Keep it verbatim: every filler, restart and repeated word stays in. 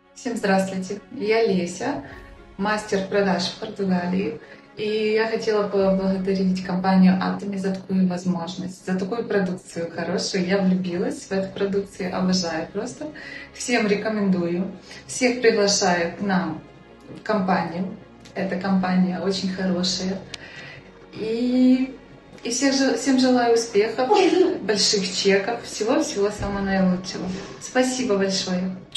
Всем здравствуйте, я Леся, мастер продаж в Португалии. И я хотела поблагодарить компанию Atomy за такую возможность, за такую продукцию хорошую. Я влюбилась в эту продукцию, обожаю просто. Всем рекомендую. Всех приглашаю к нам в компанию. Эта компания очень хорошая. И, и всех, же- всем желаю успехов, больших чеков, всего-всего самого наилучшего. Спасибо большое.